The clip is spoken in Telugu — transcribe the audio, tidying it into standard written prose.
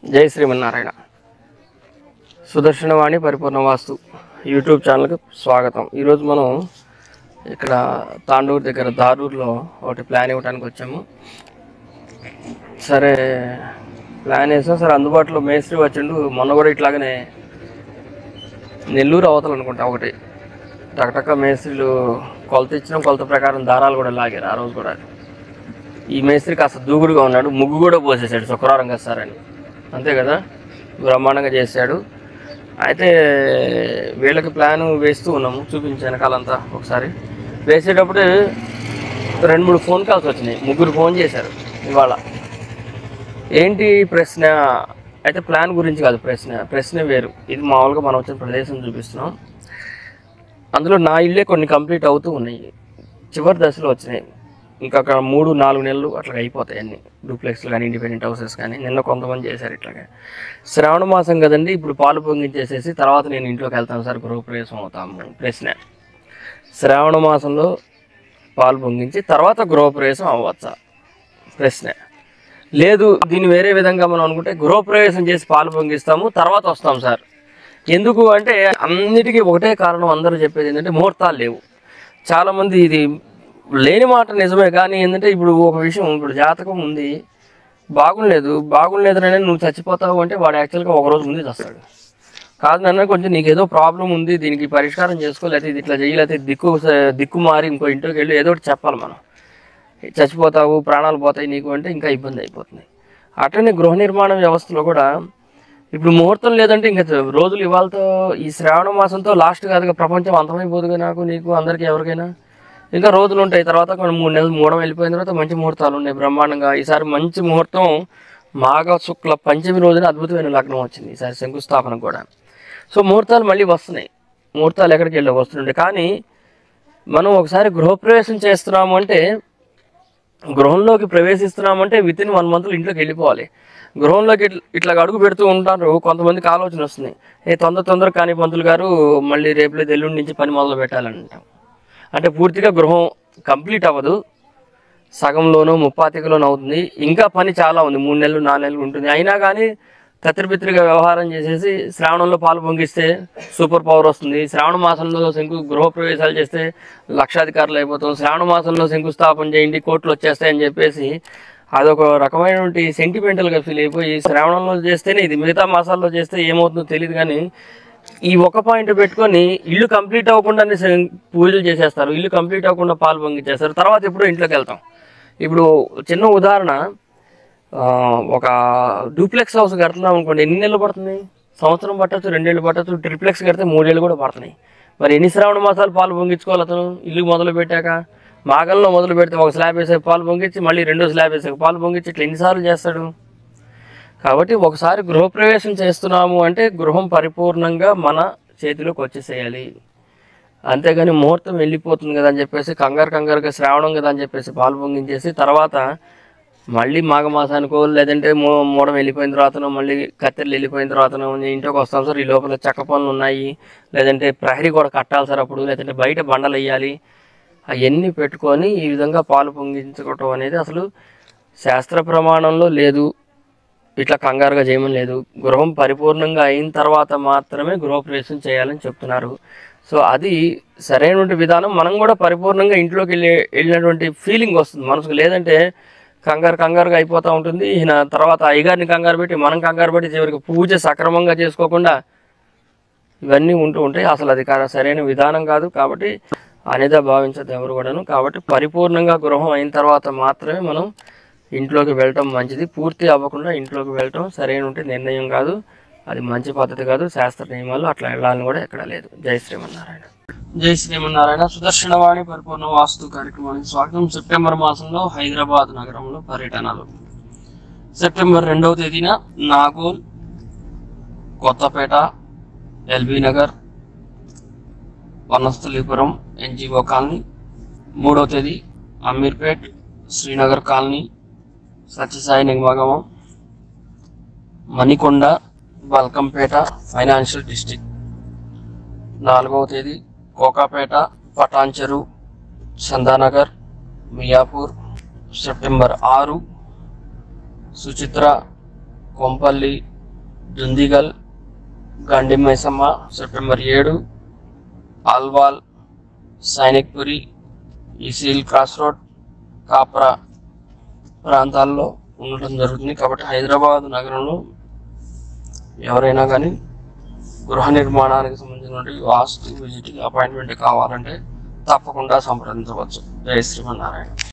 జై శ్రీమన్నారాయణ. సుదర్శనవాణి పరిపూర్ణ వాస్తు యూట్యూబ్ ఛానల్కి స్వాగతం. ఈరోజు మనం ఇక్కడ తాండూరు దగ్గర దారూరులో ఒకటి ప్లాన్ ఇవ్వడానికి వచ్చాము. సరే ప్లాన్ వేసాం. సరే అందుబాటులో మేస్త్రి వచ్చిండు. మొన్న కూడా ఇట్లాగనే నెల్లూరు అవతలు అనుకుంటా ఒకటి టకటక మేస్త్రీలు కొలత ఇచ్చిన కొలత ప్రకారం దారాలు కూడా లాగారు. ఆ రోజు కూడా ఈ మేస్త్రి కాస్త దూకుడుగా ఉన్నాడు. ముగ్గు కూడా పోసేసాడు శుక్రవారం కదా సార్ అని. అంతే కదా, బ్రహ్మాండంగా చేశాడు. అయితే వీళ్ళకి ప్లాన్ వేస్తూ ఉన్నాము. చూపించాను వెనకాలంతా. ఒకసారి వేసేటప్పుడు 2-3 ఫోన్ కాల్స్ వచ్చినాయి. 3 ఫోన్ చేశారు ఇవాళ. ఏంటి ప్రశ్న అయితే ప్లాన్ గురించి కాదు, ప్రశ్న వేరు. ఇది మామూలుగా మనం వచ్చిన ప్రదేశం చూపిస్తున్నాం. అందులో నా ఇల్లే కొన్ని కంప్లీట్ అవుతూ ఉన్నాయి. చివరి దశలో వచ్చినాయి. ఇంకా అక్కడ 3-4 నెలలు అట్లా అయిపోతాయి అన్ని డూప్లెక్స్లు కానీ ఇండిపెండెంట్ హౌసెస్ కానీ. నిన్న కొంతమంది చేశారు ఇట్లాగే. శ్రావణ మాసం కదండి, ఇప్పుడు పాలు పొంగించేసేసి తర్వాత నేను ఇంట్లోకి వెళ్తాను సార్, గృహప్రవేశం అవుతాము. ప్రశ్న, శ్రావణ మాసంలో పాలు పొంగించి తర్వాత గృహప్రవేశం అవ్వచ్చా? ప్రశ్న. లేదు, దీన్ని వేరే విధంగా మనం అనుకుంటే గృహప్రవేశం చేసి పాలు పొంగిస్తాము తర్వాత వస్తాం సార్. ఎందుకు అంటే అన్నిటికీ ఒకటే కారణం. అందరూ చెప్పేది ఏంటంటే ముహూర్తాలు లేవు. చాలామంది ఇది లేని మాట నిజమే, కానీ ఏంటంటే ఇప్పుడు ఒక విషయం, ఇప్పుడు జాతకం ఉంది బాగుండలేదనే నువ్వు చచ్చిపోతావు అంటే వాడు యాక్చువల్గా ఒకరోజు ముందే చస్తాడు. కాదు నాన్న, కొంచెం నీకు ఏదో ప్రాబ్లం ఉంది, దీనికి పరిష్కారం చేసుకో, లేకపోతే ఇది ఇట్లా చేయలేకపోతే దిక్కు మారి ఇంకో ఇంట్లోకి వెళ్ళి ఏదో ఒకటి చెప్పాలి మనం. చచ్చిపోతావు, ప్రాణాలు పోతాయి నీకు అంటే ఇంకా ఇబ్బంది అయిపోతుంది. అట్లనే గృహ నిర్మాణ వ్యవస్థలో కూడా ఇప్పుడు ముహూర్తం లేదంటే ఇంకా రోజులు ఇవాళతో ఈ శ్రావణ మాసంతో లాస్ట్ కాదుగా, ప్రపంచం అంతమైపోదుగా నాకు నీకు అందరికీ ఎవరికైనా. ఇంకా రోజులు ఉంటాయి. తర్వాత 3 నెలలు మూడం వెళ్ళిపోయిన తర్వాత మంచి ముహూర్తాలు ఉన్నాయి బ్రహ్మాండంగా. ఈసారి మంచి ముహూర్తం మాఘ శుక్ల పంచమి రోజున అద్భుతమైన లగ్నం వచ్చింది ఈసారి శంకుస్థాపన కూడా. సో ముహూర్తాలు మళ్ళీ వస్తున్నాయి. ముహూర్తాలు ఎక్కడికి వెళ్ళి వస్తుండే. కానీ మనం ఒకసారి గృహప్రవేశం చేస్తున్నాము అంటే, గృహంలోకి ప్రవేశిస్తున్నామంటే వితిన్ 1 మంత్లో ఇంట్లోకి వెళ్ళిపోవాలి. గృహంలోకి ఇట్లా అడుగు పెడుతూ ఉంటారు. కొంతమందికి ఆలోచన వస్తుంది, తొందర కానీ పంతులు గారు మళ్ళీ రేపు లేదు ఎల్లుండి నుంచి పని మొదలు పెట్టాలంటాం. అంటే పూర్తిగా గృహం కంప్లీట్ అవ్వదు, సగంలోనో ముప్పాతికలోనో అవుతుంది. ఇంకా పని చాలా ఉంది, 3 నెలలు 4 నెలలు ఉంటుంది. అయినా కానీ కత్తిరిపిత్రిగా వ్యవహారం చేసేసి శ్రావణంలో పాలు పొంగిస్తే సూపర్ పవర్ వస్తుంది. శ్రావణ మాసంలో గృహప్రవేశాలు చేస్తే లక్షాధికారులు అయిపోతాం. శ్రావణ మాసంలో శంకుస్థాపన చేయండి కోట్లు వచ్చేస్తాయని చెప్పేసి అదొక రకమైనటువంటి సెంటిమెంటల్గా ఫీల్ అయిపోయి శ్రావణంలో చేస్తేనే ఇది, మిగతా మాసాల్లో చేస్తే ఏమవుతుందో తెలియదు. కానీ ఈ ఒక పాయింట్ పెట్టుకొని ఇల్లు కంప్లీట్ అవ్వకుండానే పూజలు చేసేస్తారు, ఇల్లు కంప్లీట్ అవ్వకుండా పాలు పొంగిచ్చేస్తారు. తర్వాత ఎప్పుడో ఇంట్లోకి వెళ్తాం. ఇప్పుడు చిన్న ఉదాహరణ, ఒక డూప్లెక్స్ హౌస్ కడుతున్నాం అనుకోండి, ఎన్ని నెలలు పడుతుంది? సంవత్సరం పట్టచ్చు, 2 ఏళ్ళు పట్టచ్చు. ట్రిప్లెక్స్ కడితే 3 ఏళ్ళు కూడా పడుతున్నాయి. మరి ఎన్ని శ్రావణ మాసాలు పాలు పొంగించుకోవాలి అతను? ఇల్లు మొదలు పెట్టాక మాగంలో మొదలు పెడితే ఒక స్లాబ్ వేసాక పాలు పొంగించి, మళ్ళీ 2వ స్లాబ్ వేసాక పాలు పొంగించి, ఇట్లా ఎన్నిసార్లు చేస్తాడు? కాబట్టి ఒకసారి గృహప్రవేశం చేస్తున్నాము అంటే గృహం పరిపూర్ణంగా మన చేతిలోకి వచ్చేసేయాలి. అంతేగాని ముహూర్తం వెళ్ళిపోతుంది కదా అని చెప్పేసి కంగారుగా శ్రావణం కదా అని చెప్పేసి పాలు పొంగించేసి తర్వాత మళ్ళీ మాఘమాసానికో లేదంటే మూడం వెళ్ళిపోయిన తర్వాతనో మళ్ళీ కత్తెరలు వెళ్ళిపోయిన తర్వాతనో ఇంట్లోకి వస్తాం సార్, ఈ లోపల చెక్క పనులు ఉన్నాయి, లేదంటే ప్రహరీ కూడా కట్టాలి సార్ అప్పుడు, లేదంటే బయట బండలు వేయాలి, అవన్నీ పెట్టుకొని ఈ విధంగా పాలు పొంగించుకోవటం అనేది అసలు శాస్త్ర ప్రమాణంలో లేదు. ఇట్లా కంగారుగా చేయమని లేదు. గృహం పరిపూర్ణంగా అయిన తర్వాత మాత్రమే గృహప్రవేశం చేయాలని చెప్తున్నారు. సో అది సరైనటువంటి విధానం. మనం కూడా పరిపూర్ణంగా ఇంట్లోకి వెళ్ళినటువంటి ఫీలింగ్ వస్తుంది మనసుకు. లేదంటే కంగారుగా అయిపోతూ ఉంటుంది. ఈయన తర్వాత అయ్యగారిని కంగారు పెట్టి మనం కంగారు పెట్టి చివరికి పూజ సక్రమంగా చేసుకోకుండా ఇవన్నీ ఉంటూ ఉంటాయి. అసలు అది సరైన విధానం కాదు. కాబట్టి అనేది భావించదు ఎవరు కూడాను. కాబట్టి పరిపూర్ణంగా గృహం అయిన తర్వాత మాత్రమే మనం ఇంట్లోకి వెళ్ళటం మంచిది. పూర్తి అవ్వకుండా ఇంట్లోకి వెళ్ళటం సరైన నిర్ణయం కాదు, అది మంచి పద్ధతి కాదు. శాస్త్ర నియమాలు అట్లా వెళ్ళాలని కూడా ఎక్కడ లేదు. జై శ్రీమన్నారాయణ. జై శ్రీమన్నారాయణ. సుదర్శనవాణి పరిపూర్ణ వాస్తు కార్యక్రమానికి స్వాగతం. సెప్టెంబర్ మాసంలో హైదరాబాద్ నగరంలో పర్యటనలు. సెప్టెంబర్ 2వ తేదీన నాగోల్, కొత్తపేట, ఎల్బీ నగర్, వనస్థలీపురం, NGO కాలనీ. 3వ తేదీ Ameerpet, Srinagar colony, Satyasai Nigamagamam, Manikonda, Balkampet financial district. 4వ తేదీ Kokapet, Patancheru, Chandanagar, Miyapur. September 6 Suchitra, Kompally, Dundigal, Gandi Maisamma September 7, Alwal, Sainikpuri, ECIL cross road, Kapra ప్రాంతాల్లో ఉండటం జరుగుతుంది. కాబట్టి హైదరాబాద్ నగరంలో ఎవరైనా కానీ గృహ నిర్మాణానికి సంబంధించినటువంటి వాస్తు విజిటింగ్ అపాయింట్మెంట్ కావాలంటే తప్పకుండా సంప్రదించవచ్చు. జై శ్రీమన్నారాయణ.